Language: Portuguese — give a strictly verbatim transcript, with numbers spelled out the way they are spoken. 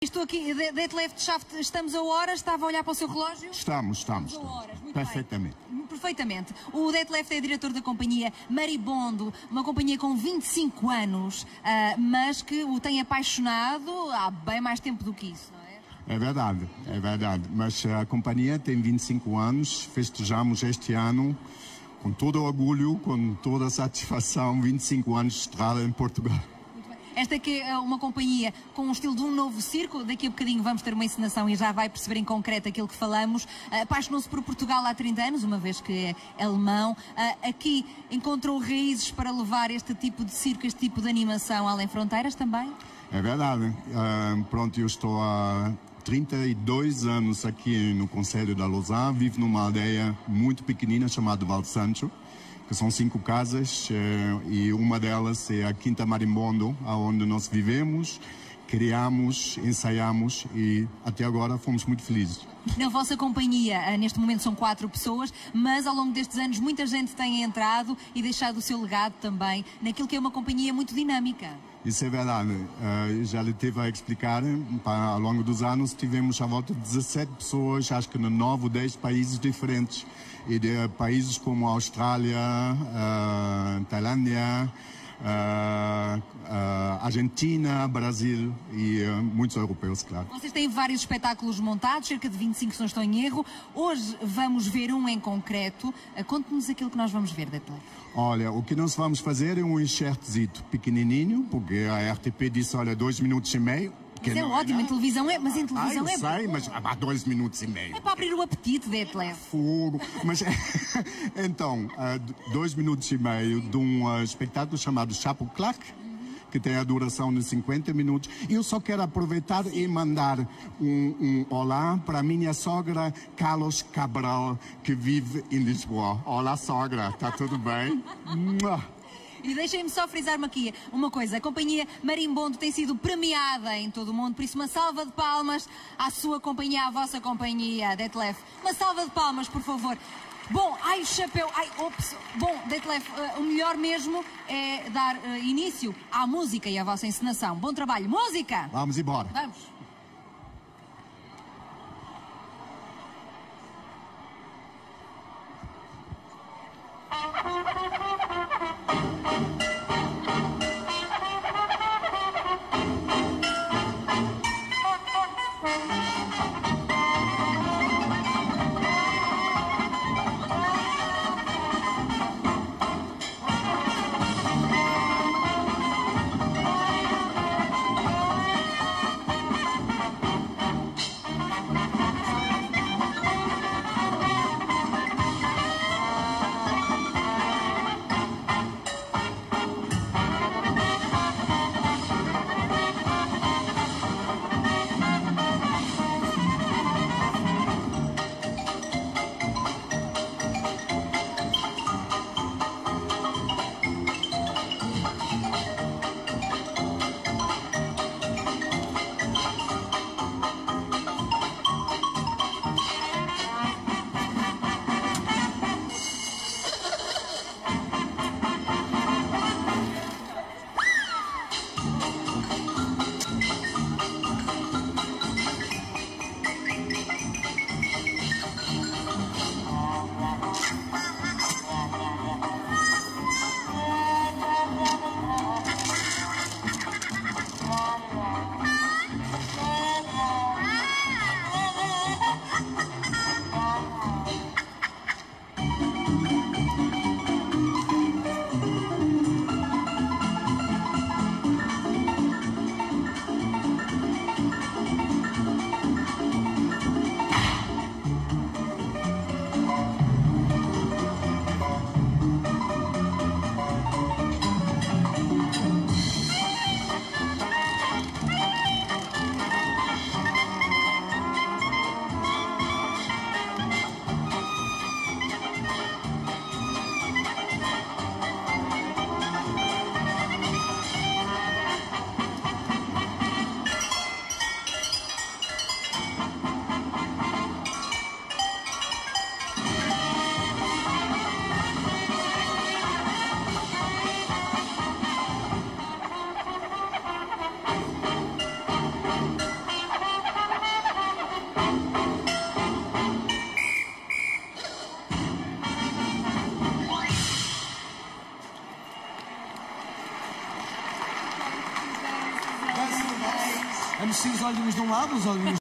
Estou aqui, Detlef de Shaft, estamos a horas, estava a olhar para o seu relógio? Estamos, estamos. Estamos a horas, muito perfeitamente. Bem. Perfeitamente. O Detlef é diretor da companhia Maribondo, uma companhia com vinte e cinco anos, uh, mas que o tem apaixonado há bem mais tempo do que isso, não é? É verdade, é verdade. Mas a companhia tem vinte e cinco anos, festejamos este ano com todo orgulho, com toda a satisfação, vinte e cinco anos de estrada em Portugal. Esta que é uma companhia com um estilo de um novo circo, daqui a bocadinho vamos ter uma encenação e já vai perceber em concreto aquilo que falamos. Apaixonou-se por Portugal há trinta anos, uma vez que é alemão. Aqui encontrou raízes para levar este tipo de circo, este tipo de animação além fronteiras também? É verdade. Uh, pronto, eu estou há trinta e dois anos aqui no Conselho da Lousã, vivo numa aldeia muito pequenina chamada Val Sancho, que são cinco casas, eh, e uma delas é a Quinta Maribondo, onde nós vivemos, criamos, ensaiamos e até agora fomos muito felizes. Na vossa companhia, neste momento são quatro pessoas, mas ao longo destes anos muita gente tem entrado e deixado o seu legado também naquilo que é uma companhia muito dinâmica. Isso é verdade. Uh, já lhe tive a explicar, para, ao longo dos anos tivemos à volta de dezassete pessoas, acho que em nove ou dez países diferentes, e de países como a Austrália, uh, Tailândia, Uh, uh, Argentina, Brasil e uh, muitos europeus, claro. Vocês têm vários espetáculos montados, cerca de vinte e cinco se não estou em erro. Hoje vamos ver um em concreto. Uh, Conte-nos aquilo que nós vamos ver, Detlef. Olha, o que nós vamos fazer é um enxertozito pequenininho, porque a R T P disse, olha, dois minutos e meio. Mas é ótimo, em televisão é, mas em televisão ah, eu é sei, bom. Mas há dois minutos e meio. É para abrir o apetite, Detlef. Fogo. Mas, então, dois minutos e meio de um uh, espetáculo chamado Chapo Clac, que tem a duração de cinquenta minutos. E eu só quero aproveitar e mandar um, um olá para a minha sogra Carlos Cabral, que vive em Lisboa. Olá, sogra, está tudo bem? E deixem-me só frisar-me aqui uma coisa. A companhia Maribondo tem sido premiada em todo o mundo, por isso uma salva de palmas à sua companhia, à vossa companhia, Detlef. Uma salva de palmas, por favor. Bom, ai o chapéu, ai, ops. Bom, Detlef, uh, o melhor mesmo é dar uh, início à música e à vossa encenação. Bom trabalho. Música! Vamos embora. Vamos. A mexer os olhinhos de um lado, os olhinhos